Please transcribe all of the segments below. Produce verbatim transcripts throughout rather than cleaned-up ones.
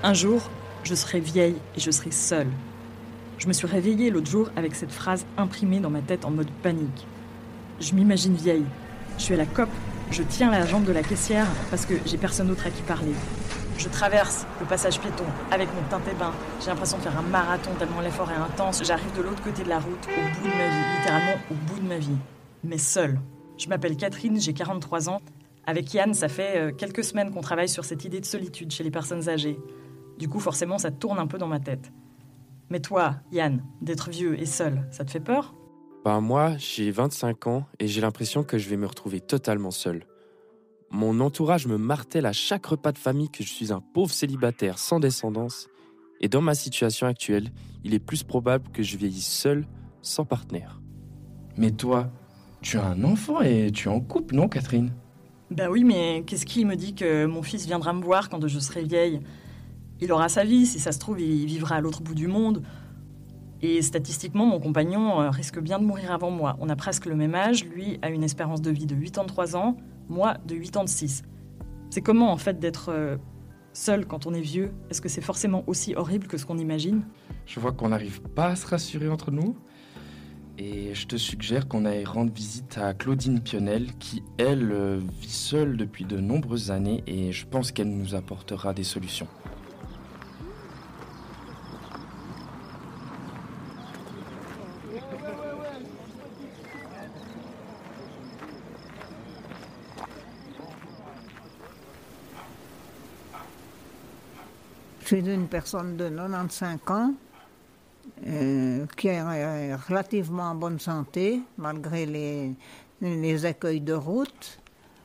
Un jour, je serai vieille et je serai seule. Je me suis réveillée l'autre jour avec cette phrase imprimée dans ma tête en mode panique. Je m'imagine vieille. Je suis à la C O P, je tiens la jambe de la caissière parce que j'ai personne d'autre à qui parler. Je traverse le passage piéton avec mon teinté-bain. J'ai l'impression de faire un marathon tellement l'effort est intense. J'arrive de l'autre côté de la route, au bout de ma vie, littéralement au bout de ma vie. Mais seule. Je m'appelle Catherine, j'ai quarante-trois ans. Avec Yann, ça fait quelques semaines qu'on travaille sur cette idée de solitude chez les personnes âgées. Du coup, forcément, ça tourne un peu dans ma tête. Mais toi, Yann, d'être vieux et seul, ça te fait peur ? Ben moi, j'ai vingt-cinq ans et j'ai l'impression que je vais me retrouver totalement seul. Mon entourage me martèle à chaque repas de famille que je suis un pauvre célibataire sans descendance. Et dans ma situation actuelle, il est plus probable que je vieillisse seul, sans partenaire. Mais toi, tu as un enfant et tu es en couple, non, Catherine ? Bah oui, mais qu'est-ce qui me dit que mon fils viendra me voir quand je serai vieille ? Il aura sa vie, si ça se trouve, il vivra à l'autre bout du monde. Et statistiquement, mon compagnon risque bien de mourir avant moi. On a presque le même âge, lui a une espérance de vie de quatre-vingt-trois ans, moi de quatre-vingt-six. C'est comment en fait d'être euh, seul quand on est vieux ? Est-ce que c'est forcément aussi horrible que ce qu'on imagine ? Je vois qu'on n'arrive pas à se rassurer entre nous. Et je te suggère qu'on aille rendre visite à Claudine Pionel, qui, elle, vit seule depuis de nombreuses années et je pense qu'elle nous apportera des solutions. Je suis une personne de quatre-vingt-quinze ans euh, qui est relativement en bonne santé, malgré les, les écueils de route.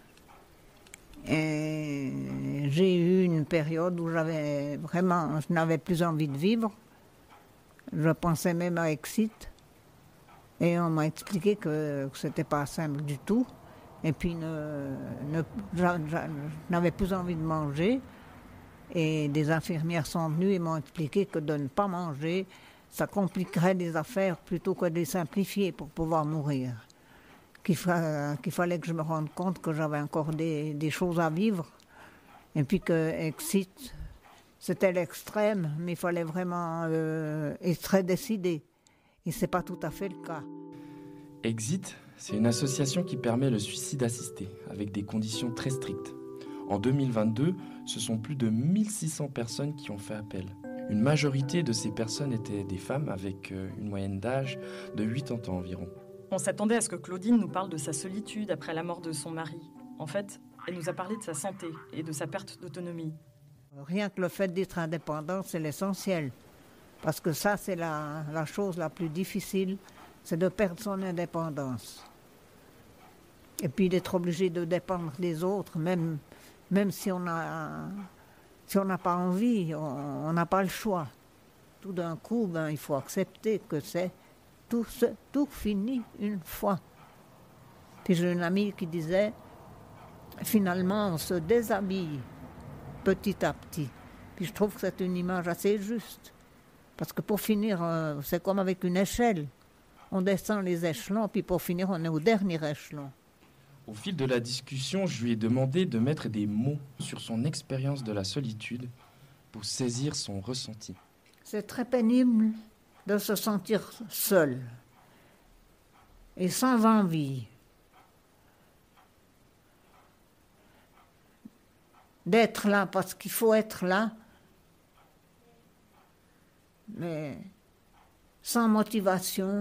Et j'ai eu une période où j'avais vraiment, je n'avais plus envie de vivre. Je pensais même à Exit. Et on m'a expliqué que, que ce n'était pas simple du tout. Et puis, ne, ne, je, je, je n'avais plus envie de manger. Et des infirmières sont venues et m'ont expliqué que de ne pas manger, ça compliquerait les affaires plutôt que de les simplifier pour pouvoir mourir. Qu'il, fa- qu'il fallait que je me rende compte que j'avais encore des, des choses à vivre. Et puis que Exit, c'était l'extrême, mais il fallait vraiment euh, être très décidé. Et ce n'est pas tout à fait le cas. Exit, c'est une association qui permet le suicide assisté, avec des conditions très strictes. En deux mille vingt-deux, ce sont plus de mille six cents personnes qui ont fait appel. Une majorité de ces personnes étaient des femmes avec une moyenne d'âge de quatre-vingts ans environ. On s'attendait à ce que Claudine nous parle de sa solitude après la mort de son mari. En fait, elle nous a parlé de sa santé et de sa perte d'autonomie. Rien que le fait d'être indépendant, c'est l'essentiel. Parce que ça, c'est la, la chose la plus difficile, c'est de perdre son indépendance. Et puis d'être obligé de dépendre des autres, même... Même si on a, si on n'a pas envie, on n'a pas le choix. Tout d'un coup, ben, il faut accepter que c'est tout, tout fini une fois. Puis j'ai une amie qui disait, finalement, on se déshabille petit à petit. Puis je trouve que c'est une image assez juste. Parce que pour finir, c'est comme avec une échelle. On descend les échelons, puis pour finir, on est au dernier échelon. Au fil de la discussion, je lui ai demandé de mettre des mots sur son expérience de la solitude pour saisir son ressenti. C'est très pénible de se sentir seul et sans envie. D'être là parce qu'il faut être là, mais sans motivation.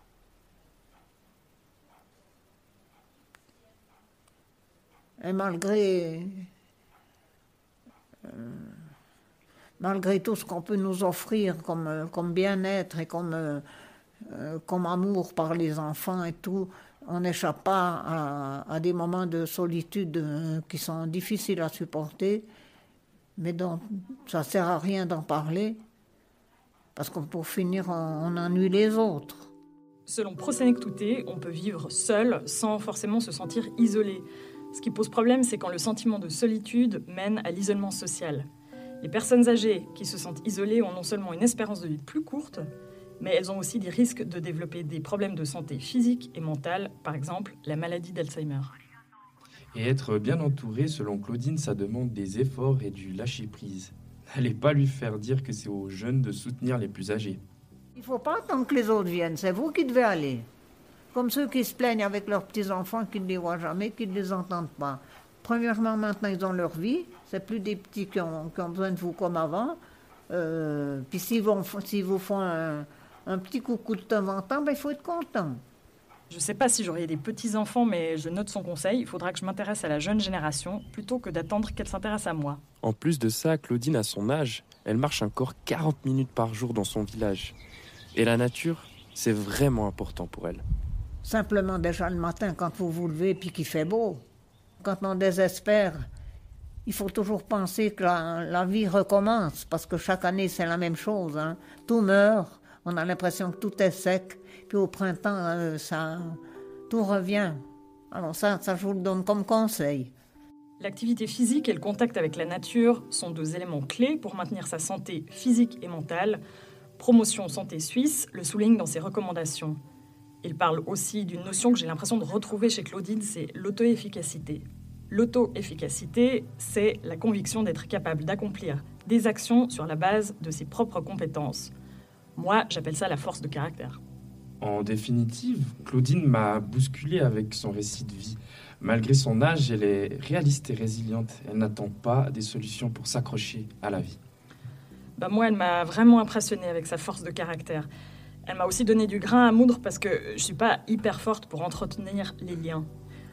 Et malgré, euh, malgré tout ce qu'on peut nous offrir comme, comme bien-être et comme, euh, comme amour par les enfants et tout, on n'échappe pas à, à des moments de solitude euh, qui sont difficiles à supporter, mais dont ça ne sert à rien d'en parler, parce que pour finir, on, on ennuie les autres. Selon Prosenectute, on peut vivre seul sans forcément se sentir isolé. Ce qui pose problème, c'est quand le sentiment de solitude mène à l'isolement social. Les personnes âgées qui se sentent isolées ont non seulement une espérance de vie plus courte, mais elles ont aussi des risques de développer des problèmes de santé physique et mentale, par exemple la maladie d'Alzheimer. Et être bien entouré, selon Claudine, ça demande des efforts et du lâcher-prise. Allez pas lui faire dire que c'est aux jeunes de soutenir les plus âgés. Il ne faut pas attendre que les autres viennent, c'est vous qui devez aller. Comme ceux qui se plaignent avec leurs petits-enfants qui ne les voient jamais, qui ne les entendent pas. Premièrement, maintenant, ils ont leur vie. C'est plus des petits qui ont, qui ont besoin de vous comme avant. Euh, puis s'ils, vont, s'ils vous font un, un petit coucou de temps en temps, ben, il faut être content. Je ne sais pas si j'aurai des petits-enfants, mais je note son conseil. Il faudra que je m'intéresse à la jeune génération plutôt que d'attendre qu'elle s'intéresse à moi. En plus de ça, Claudine, à son âge, elle marche encore quarante minutes par jour dans son village. Et la nature, c'est vraiment important pour elle. Simplement déjà le matin, quand vous vous levez puis qu'il fait beau. Quand on désespère, il faut toujours penser que la, la vie recommence, parce que chaque année, c'est la même chose. Hein. Tout meurt, on a l'impression que tout est sec. Puis au printemps, euh, ça, tout revient. Alors ça, ça, je vous le donne comme conseil. L'activité physique et le contact avec la nature sont deux éléments clés pour maintenir sa santé physique et mentale. Promotion Santé Suisse le souligne dans ses recommandations. Il parle aussi d'une notion que j'ai l'impression de retrouver chez Claudine, c'est l'auto-efficacité. L'auto-efficacité, c'est la conviction d'être capable d'accomplir des actions sur la base de ses propres compétences. Moi, j'appelle ça la force de caractère. En définitive, Claudine m'a bousculé avec son récit de vie. Malgré son âge, elle est réaliste et résiliente. Elle n'attend pas des solutions pour s'accrocher à la vie. Bah moi, elle m'a vraiment impressionnée avec sa force de caractère. Elle m'a aussi donné du grain à moudre parce que je ne suis pas hyper forte pour entretenir les liens.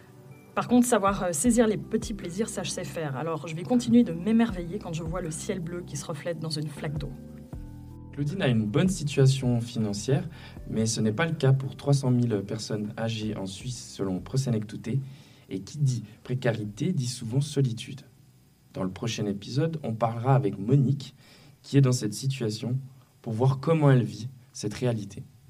Par contre, savoir saisir les petits plaisirs, ça je sais faire. Alors je vais continuer de m'émerveiller quand je vois le ciel bleu qui se reflète dans une flaque d'eau. Claudine a une bonne situation financière, mais ce n'est pas le cas pour trois cent mille personnes âgées en Suisse selon Prosenectute. Et qui dit précarité dit souvent solitude. Dans le prochain épisode, on parlera avec Monique, qui est dans cette situation, pour voir comment elle vit cette réalité.